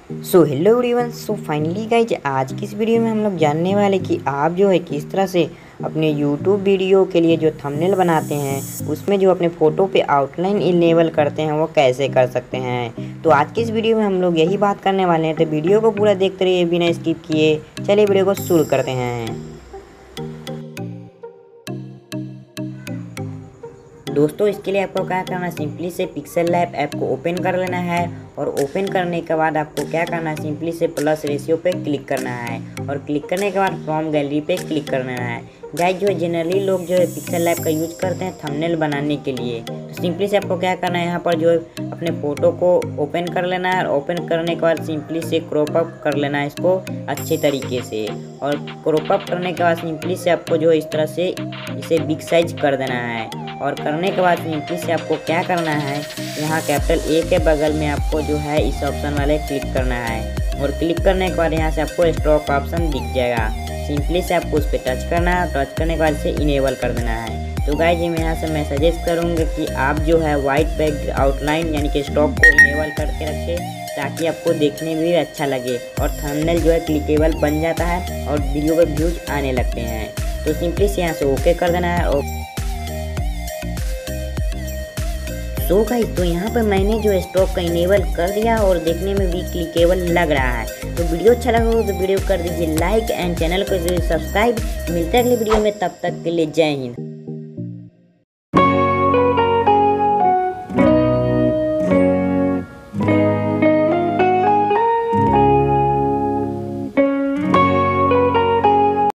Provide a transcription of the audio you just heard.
Hello everyone. Finally guys आज की इस वीडियो में हम लोग जानने वाले कि आप जो है किस तरह से अपने यूट्यूब वीडियो के लिए जो थंबनेल बनाते हैं उसमें जो अपने फ़ोटो पे आउटलाइन इनेबल करते हैं वो कैसे कर सकते हैं। तो आज की इस वीडियो में हम लोग यही बात करने वाले हैं, तो वीडियो को पूरा देखते रहिए बिना स्किप किए। चलिए वीडियो को शुरू करते हैं। दोस्तों इसके लिए आपको क्या करना है, सिंपली से पिक्सेल लैब ऐप को ओपन कर लेना है और ओपन करने के बाद आपको क्या करना है, सिंपली से प्लस रेशियो पे क्लिक करना है और क्लिक करने के बाद फ्रॉम गैलरी पे क्लिक करना है। गाइस जो है जनरली लोग जो है पिक्सेल लैब का यूज करते हैं थंबनेल बनाने के लिए। तो सिंपली से आपको क्या करना है, यहाँ पर जो है अपने फ़ोटो को ओपन कर लेना है और ओपन करने के बाद सिंपली से क्रॉप अप कर लेना है इसको अच्छे तरीके से। और क्रॉप अप करने के बाद सिंपली से आपको जो है इस तरह से इसे बिग साइज कर देना है। और करने के बाद सिंपली से आपको क्या करना है, यहाँ कैपिटल ए के बगल में आपको जो है इस ऑप्शन वाले क्लिक करना है और क्लिक करने के बाद यहाँ से आपको स्ट्रोक ऑप्शन दिख जाएगा। सिंपली से आपको उस पर टच करना है, टच करने के बाद इसे इनेबल कर देना है। तो गाइस मैं यहाँ से मैं सजेस्ट करूँगा कि आप जो है वाइट बैक आउटलाइन यानी कि स्टॉक को इनेबल करके रखें ताकि आपको देखने में भी अच्छा लगे और थंबनेल जो है क्लिकेबल बन जाता है और वीडियो पर व्यूज आने लगते हैं। तो सिंपली से यहाँ से ओके कर देना है। तो गाइस तो यहाँ पर मैंने जो स्टॉक का इनेबल कर दिया और देखने में भी क्लिकेबल लग रहा है। तो वीडियो अच्छा लगा हो तो वीडियो कर दीजिए लाइक एंड चैनल को सब्सक्राइब। मिलते हैं अगले वीडियो में, तब तक के लिए जय हिंद।